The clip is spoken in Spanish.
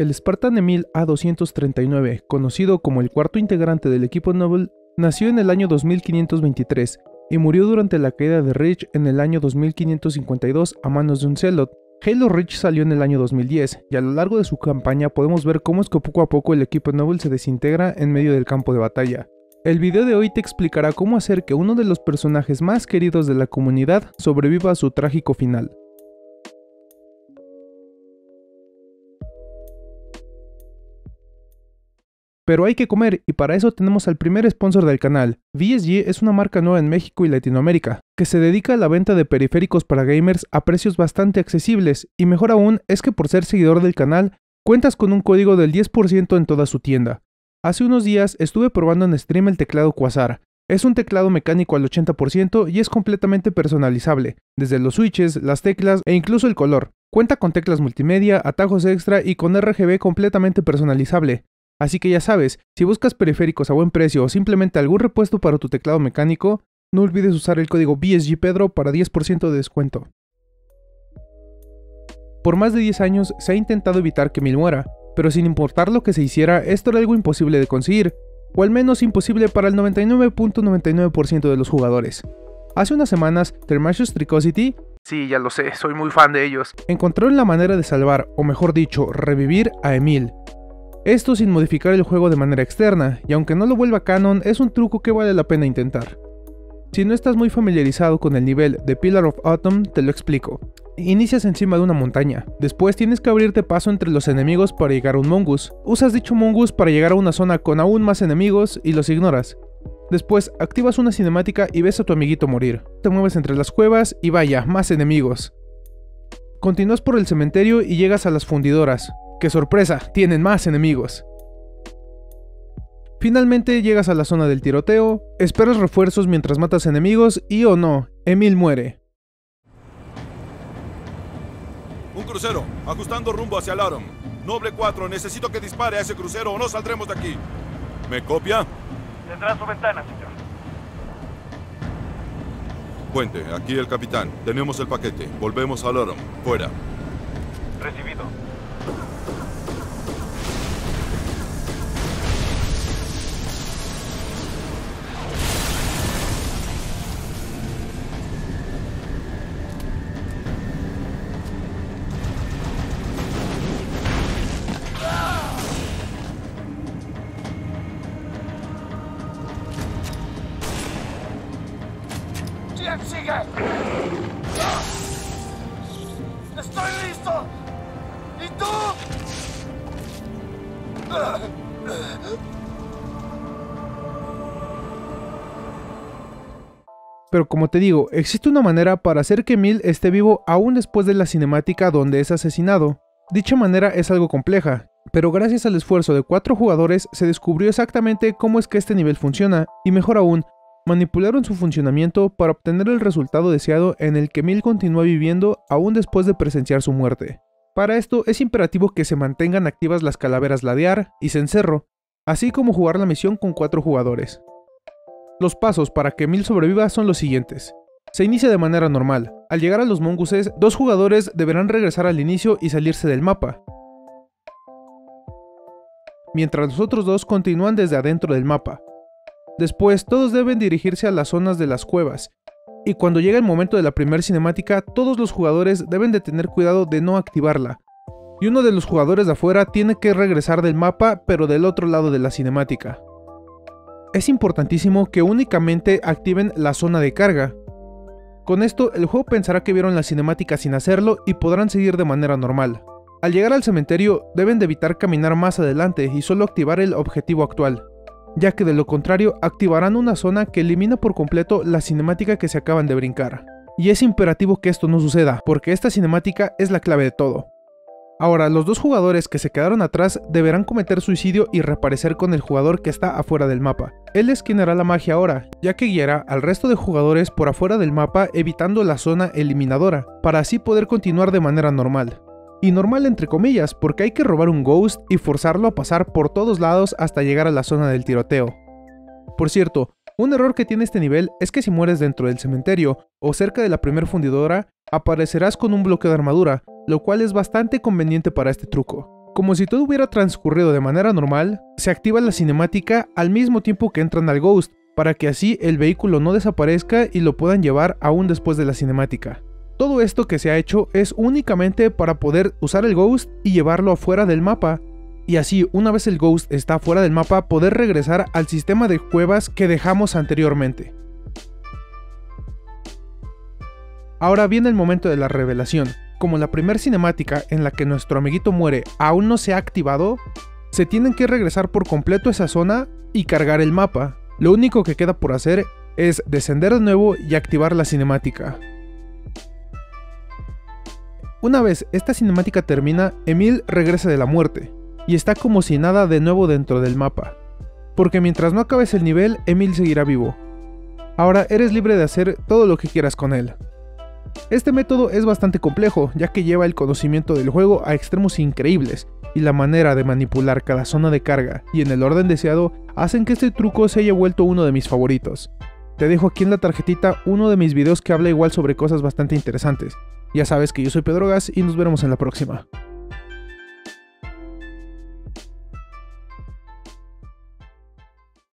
El Spartan Emil A239, conocido como el cuarto integrante del equipo Noble, nació en el año 2523 y murió durante la caída de Reach en el año 2552 a manos de un Zealot. Halo Reach salió en el año 2010, y a lo largo de su campaña podemos ver cómo es que poco a poco el equipo Noble se desintegra en medio del campo de batalla. El video de hoy te explicará cómo hacer que uno de los personajes más queridos de la comunidad sobreviva a su trágico final. Pero hay que comer, y para eso tenemos al primer sponsor del canal. VSG es una marca nueva en México y Latinoamérica, que se dedica a la venta de periféricos para gamers a precios bastante accesibles, y mejor aún es que por ser seguidor del canal, cuentas con un código del 10% en toda su tienda. Hace unos días estuve probando en stream el teclado Quasar. Es un teclado mecánico al 80% y es completamente personalizable, desde los switches, las teclas e incluso el color. Cuenta con teclas multimedia, atajos extra y con RGB completamente personalizable. Así que ya sabes, si buscas periféricos a buen precio o simplemente algún repuesto para tu teclado mecánico, no olvides usar el código VSGPedro para 10% de descuento. Por más de 10 años se ha intentado evitar que Emil muera, pero sin importar lo que se hiciera, esto era algo imposible de conseguir, o al menos imposible para el 99.99% de los jugadores. Hace unas semanas, Thermasius Tricosity, sí, ya lo sé, soy muy fan de ellos, encontraron la manera de salvar, o mejor dicho, revivir a Emil. Esto sin modificar el juego de manera externa, y aunque no lo vuelva canon, es un truco que vale la pena intentar. Si no estás muy familiarizado con el nivel de Pillar of Autumn, te lo explico. Inicias encima de una montaña, después tienes que abrirte paso entre los enemigos para llegar a un mongoose. Usas dicho mongoose para llegar a una zona con aún más enemigos y los ignoras. Después activas una cinemática y ves a tu amiguito morir. Te mueves entre las cuevas y vaya, más enemigos. Continúas por el cementerio y llegas a las fundidoras. ¡Qué sorpresa! Tienen más enemigos. Finalmente llegas a la zona del tiroteo, esperas refuerzos mientras matas enemigos y oh no, Emil muere. Un crucero, ajustando rumbo hacia Larum. Noble 4, necesito que dispare a ese crucero o no saldremos de aquí. ¿Me copia? Tendrá su ventana, señor. Puente, aquí el capitán. Tenemos el paquete. Volvemos a Larum. Fuera. Recibido. ¡Sigue! ¡Estoy listo! ¿Y tú? Pero como te digo, existe una manera para hacer que Emil esté vivo aún después de la cinemática donde es asesinado. Dicha manera es algo compleja, pero gracias al esfuerzo de 4 jugadores se descubrió exactamente cómo es que este nivel funciona, y mejor aún, manipularon su funcionamiento para obtener el resultado deseado en el que Emil continúa viviendo aún después de presenciar su muerte. Para esto es imperativo que se mantengan activas las calaveras Ladear y Cencerro, así como jugar la misión con 4 jugadores. Los pasos para que Emil sobreviva son los siguientes. Se inicia de manera normal. Al llegar a los mongooses, 2 jugadores deberán regresar al inicio y salirse del mapa, mientras los otros 2 continúan desde adentro del mapa. Después, todos deben dirigirse a las zonas de las cuevas, y cuando llega el momento de la primera cinemática, todos los jugadores deben de tener cuidado de no activarla, y uno de los jugadores de afuera tiene que regresar del mapa, pero del otro lado de la cinemática. Es importantísimo que únicamente activen la zona de carga. Con esto, el juego pensará que vieron la cinemática sin hacerlo y podrán seguir de manera normal. Al llegar al cementerio, deben de evitar caminar más adelante y solo activar el objetivo actual, ya que de lo contrario activarán una zona que elimina por completo la cinemática que se acaban de brincar. Y es imperativo que esto no suceda, porque esta cinemática es la clave de todo. Ahora, los 2 jugadores que se quedaron atrás deberán cometer suicidio y reaparecer con el jugador que está afuera del mapa. Él es quien hará la magia ahora, ya que guiará al resto de jugadores por afuera del mapa evitando la zona eliminadora, para así poder continuar de manera normal. Y normal entre comillas, porque hay que robar un Ghost y forzarlo a pasar por todos lados hasta llegar a la zona del tiroteo. Por cierto, un error que tiene este nivel es que si mueres dentro del cementerio o cerca de la primer fundidora, aparecerás con un bloqueo de armadura, lo cual es bastante conveniente para este truco. Como si todo hubiera transcurrido de manera normal, se activa la cinemática al mismo tiempo que entran al Ghost, para que así el vehículo no desaparezca y lo puedan llevar aún después de la cinemática. Todo esto que se ha hecho es únicamente para poder usar el Ghost y llevarlo afuera del mapa, y así una vez el Ghost está fuera del mapa poder regresar al sistema de cuevas que dejamos anteriormente. Ahora viene el momento de la revelación. Como la primera cinemática en la que nuestro amiguito muere aún no se ha activado, se tienen que regresar por completo a esa zona y cargar el mapa. Lo único que queda por hacer es descender de nuevo y activar la cinemática. Una vez esta cinemática termina, Emil regresa de la muerte, y está como si nada de nuevo dentro del mapa. Porque mientras no acabes el nivel, Emil seguirá vivo. Ahora eres libre de hacer todo lo que quieras con él. Este método es bastante complejo, ya que lleva el conocimiento del juego a extremos increíbles, y la manera de manipular cada zona de carga y en el orden deseado hacen que este truco se haya vuelto uno de mis favoritos. Te dejo aquí en la tarjetita uno de mis videos que habla igual sobre cosas bastante interesantes. Ya sabes que yo soy Pedro Gas y nos veremos en la próxima.